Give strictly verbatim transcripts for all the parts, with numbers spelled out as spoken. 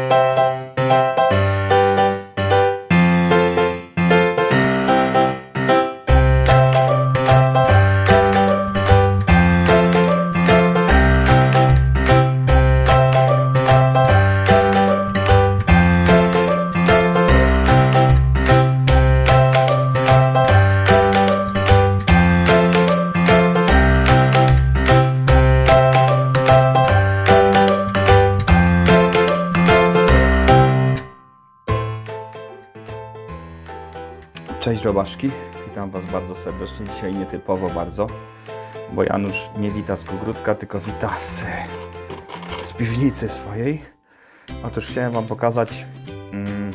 Cześć robaczki, witam Was bardzo serdecznie. Dzisiaj nietypowo bardzo, bo Janusz nie wita z ogródka, tylko wita z, z piwnicy swojej. Otóż chciałem Wam pokazać, mm,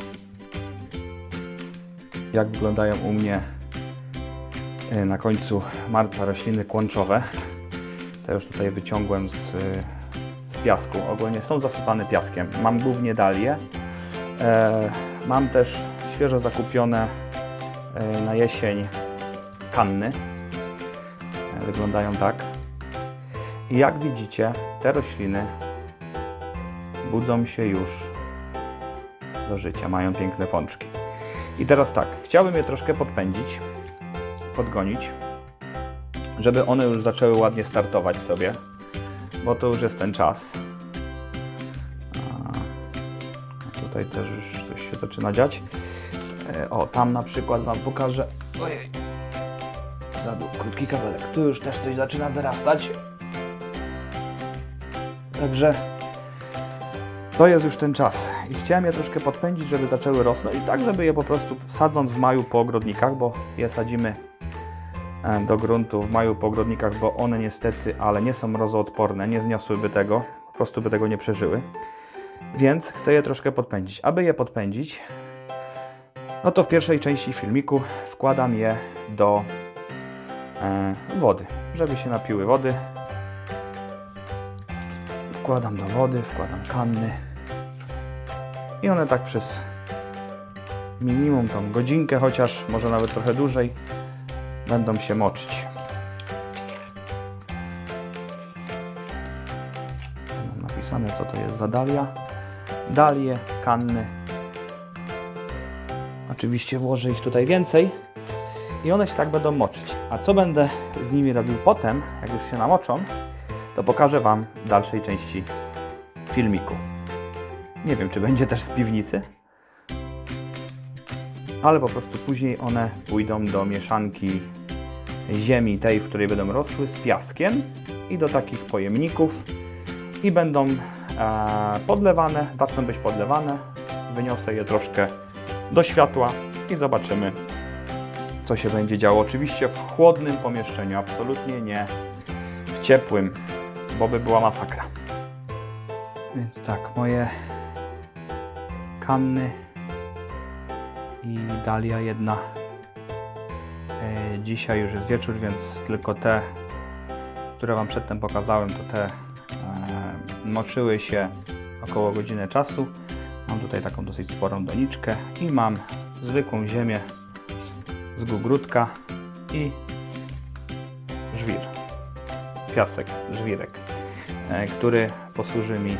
jak wyglądają u mnie na końcu marca rośliny kłączowe. Te już tutaj wyciągłem z, z piasku. Ogólnie są zasypane piaskiem. Mam głównie dalie. E, mam też świeżo zakupione na jesień kanny. Wyglądają tak. I jak widzicie, te rośliny budzą się już do życia. Mają piękne pączki. I teraz tak, chciałbym je troszkę podpędzić, podgonić, żeby one już zaczęły ładnie startować sobie, bo to już jest ten czas. A tutaj też już coś się zaczyna dziać. O, tam na przykład Wam pokażę. Ojej, za krótki kawałek. Tu już też coś zaczyna wyrastać. Także to jest już ten czas. I chciałem je troszkę podpędzić, żeby zaczęły rosnąć. I tak, żeby je po prostu sadząc w maju po ogrodnikach, bo je sadzimy do gruntu w maju po ogrodnikach, bo one niestety, ale nie są mrozoodporne, nie zniosłyby tego, po prostu by tego nie przeżyły. Więc chcę je troszkę podpędzić. Aby je podpędzić, no to w pierwszej części filmiku wkładam je do e, wody, żeby się napiły wody. Wkładam do wody, wkładam kanny i one tak przez minimum tą godzinkę, chociaż może nawet trochę dłużej, będą się moczyć. Mam napisane, co to jest za dalia. Dalie, kanny. Oczywiście włożę ich tutaj więcej i one się tak będą moczyć. A co będę z nimi robił potem, jak już się namoczą, to pokażę Wam w dalszej części filmiku. Nie wiem, czy będzie też z piwnicy, ale po prostu później one pójdą do mieszanki ziemi, tej, w której będą rosły, z piaskiem i do takich pojemników i będą e, podlewane, zaczną być podlewane. Wyniosę je troszkę do światła i zobaczymy, co się będzie działo. Oczywiście w chłodnym pomieszczeniu, absolutnie nie w ciepłym, bo by była masakra. Więc tak, moje kanny i dalia jedna. E, dzisiaj już jest wieczór, więc tylko te, które Wam przedtem pokazałem, to te e, moczyły się około godziny czasu. Mam tutaj taką dosyć sporą doniczkę i mam zwykłą ziemię z ogródka i żwir, piasek, żwirek, e, który posłuży mi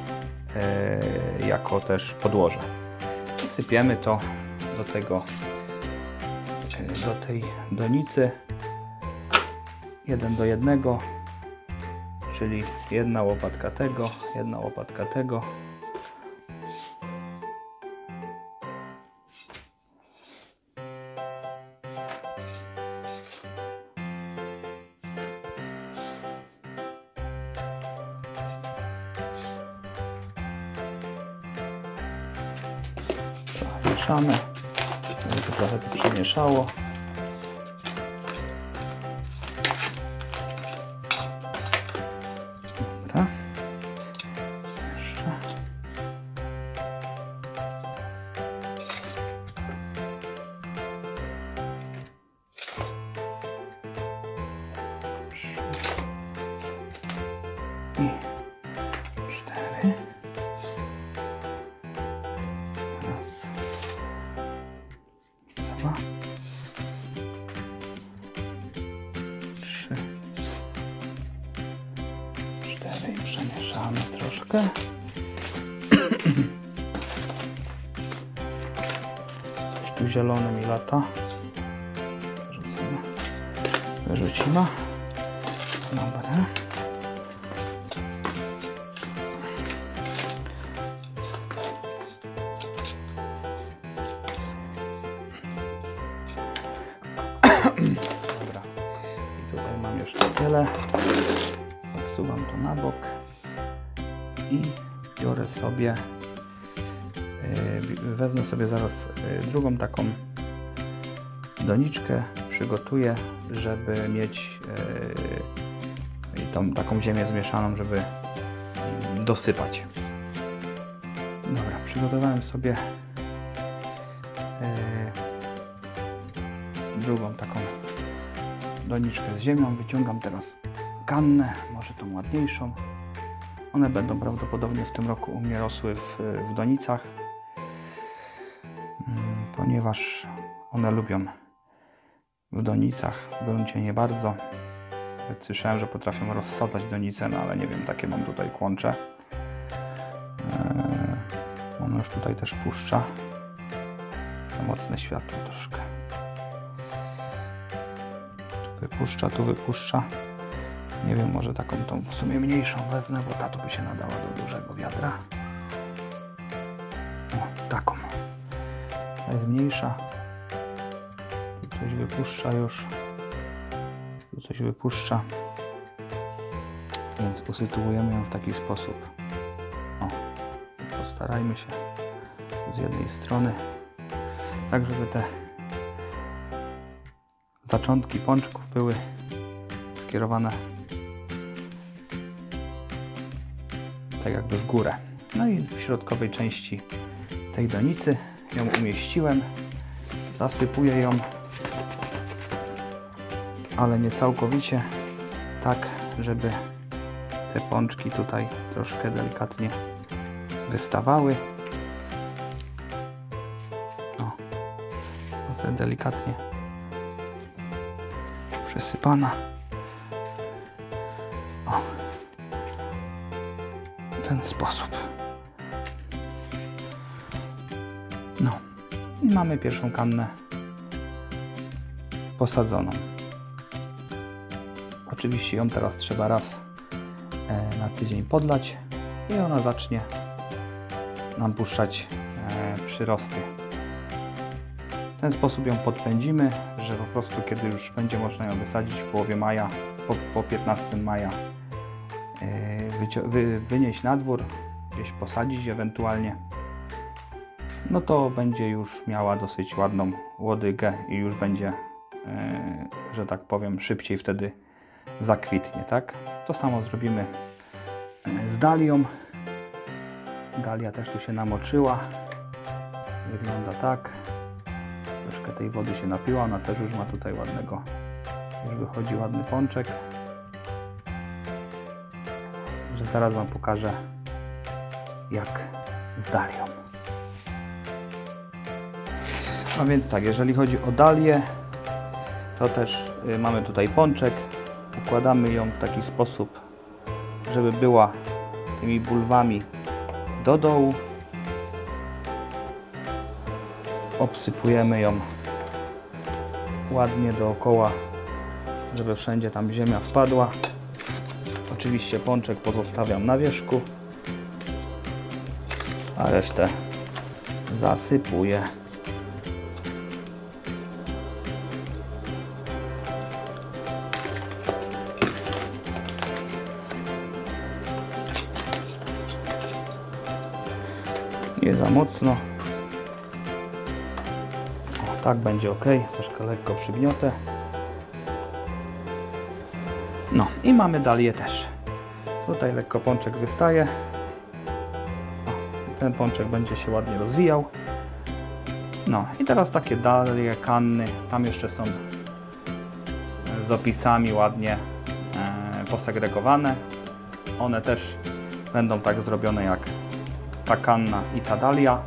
e, jako też podłoże. I sypiemy to do tego, e, do tej donicy jeden do jednego, czyli jedna łopatka tego, jedna łopatka tego. Mieszamy, żeby to trochę to przemieszało. Dobra. Jeszcze. I cztery. Dwa, trzy, cztery i przemieszamy troszkę. tu zielony mi lata. Wyrzucimy. Wyrzucimy. Dobra. Dobra. I tutaj mam jeszcze tyle. Odsuwam to na bok i biorę sobie, yy, wezmę sobie zaraz yy, drugą taką doniczkę, przygotuję, żeby mieć yy, tą taką ziemię zmieszaną, żeby yy, dosypać. Dobra, przygotowałem sobie yy, drugą taką doniczkę z ziemią. Wyciągam teraz kannę, może tą ładniejszą. One będą prawdopodobnie w tym roku u mnie rosły w, w donicach, ponieważ one lubią w donicach, w gruncie nie bardzo. Słyszałem, że potrafią rozsadzać donice, no ale nie wiem, takie mam tutaj kłącze. Eee, ono już tutaj też puszcza. Za mocne światło troszkę. Tu wypuszcza, tu wypuszcza. Nie wiem, może taką tą w sumie mniejszą wezmę, bo ta tu by się nadała do dużego wiadra. O, taką. Ta jest mniejsza. Tu coś wypuszcza już. Tu coś wypuszcza. Więc usytuujemy ją w taki sposób. O, postarajmy się z jednej strony, tak żeby te zaczątki pączków były skierowane tak jakby w górę. No i w środkowej części tej donicy ją umieściłem. Zasypuję ją, ale nie całkowicie, tak żeby te pączki tutaj troszkę delikatnie wystawały. O, to delikatnie przesypana. O, w ten sposób. No i mamy pierwszą kannę posadzoną. Oczywiście ją teraz trzeba raz e, na tydzień podlać i ona zacznie nam puszczać e, przyrosty. W ten sposób ją podpędzimy, że po prostu kiedy już będzie można ją wysadzić w połowie maja, po, po piętnastego maja e, wy, wynieść na dwór, gdzieś posadzić ewentualnie, no to będzie już miała dosyć ładną łodygę i już będzie, e, że tak powiem, szybciej wtedy zakwitnie, tak? To samo zrobimy z dalią. Dalia też tu się namoczyła. Wygląda tak. Troszkę tej wody się napiła, ona też już ma tutaj ładnego, już wychodzi ładny pączek. Że zaraz Wam pokażę, jak z dalią. A więc tak, jeżeli chodzi o dalię, to też y, mamy tutaj pączek. Układamy ją w taki sposób, żeby była tymi bulwami do dołu. Obsypujemy ją ładnie dookoła, żeby wszędzie tam ziemia wpadła. Oczywiście pączek pozostawiam na wierzchu, a resztę zasypuję. Nie za mocno. O, tak będzie ok. Troszkę lekko przygniotę. No i mamy dalię też. Tutaj lekko pączek wystaje. O, ten pączek będzie się ładnie rozwijał. No i teraz takie dalie, kanny. Tam jeszcze są z opisami ładnie e, posegregowane. One też będą tak zrobione jak ta kanna i ta dalia.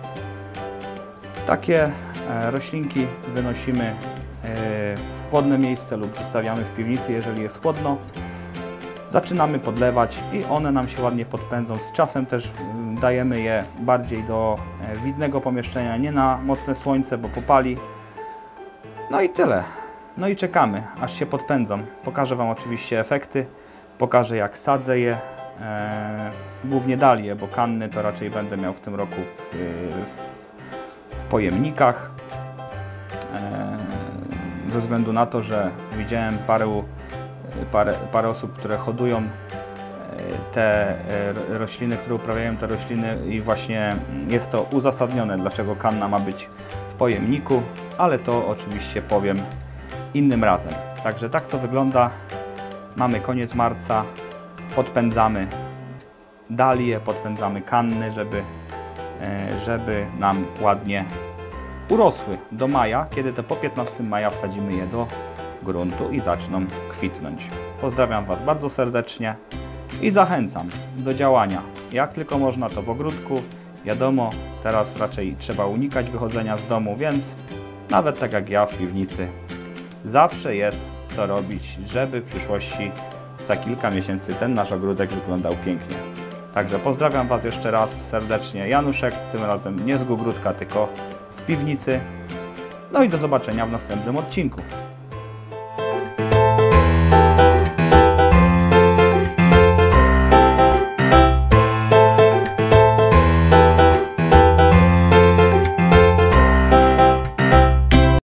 Takie e, roślinki wynosimy e, w chłodne miejsce lub zostawiamy w piwnicy, jeżeli jest chłodno. Zaczynamy podlewać i one nam się ładnie podpędzą. Z czasem też dajemy je bardziej do widnego pomieszczenia, nie na mocne słońce, bo popali. No i tyle. No i czekamy, aż się podpędzą. Pokażę Wam oczywiście efekty, pokażę jak sadzę je, e, głównie dalie, bo kanny to raczej będę miał w tym roku w, w, w pojemnikach. E, ze względu na to, że widziałem paru, parę, parę osób, które hodują te rośliny, które uprawiają te rośliny i właśnie jest to uzasadnione, dlaczego kanna ma być w pojemniku, ale to oczywiście powiem innym razem. Także tak to wygląda. Mamy koniec marca, podpędzamy dalie, podpędzamy kanny, żeby, żeby nam ładnie urosły do maja, kiedy to po piętnastego maja wsadzimy je do gruntu i zaczną kwitnąć. Pozdrawiam Was bardzo serdecznie i zachęcam do działania. Jak tylko można, to w ogródku. Wiadomo, teraz raczej trzeba unikać wychodzenia z domu, więc nawet tak jak ja w piwnicy zawsze jest co robić, żeby w przyszłości za kilka miesięcy ten nasz ogródek wyglądał pięknie. Także pozdrawiam Was jeszcze raz serdecznie. Januszek, tym razem nie z ogródka, tylko z piwnicy. No i do zobaczenia w następnym odcinku.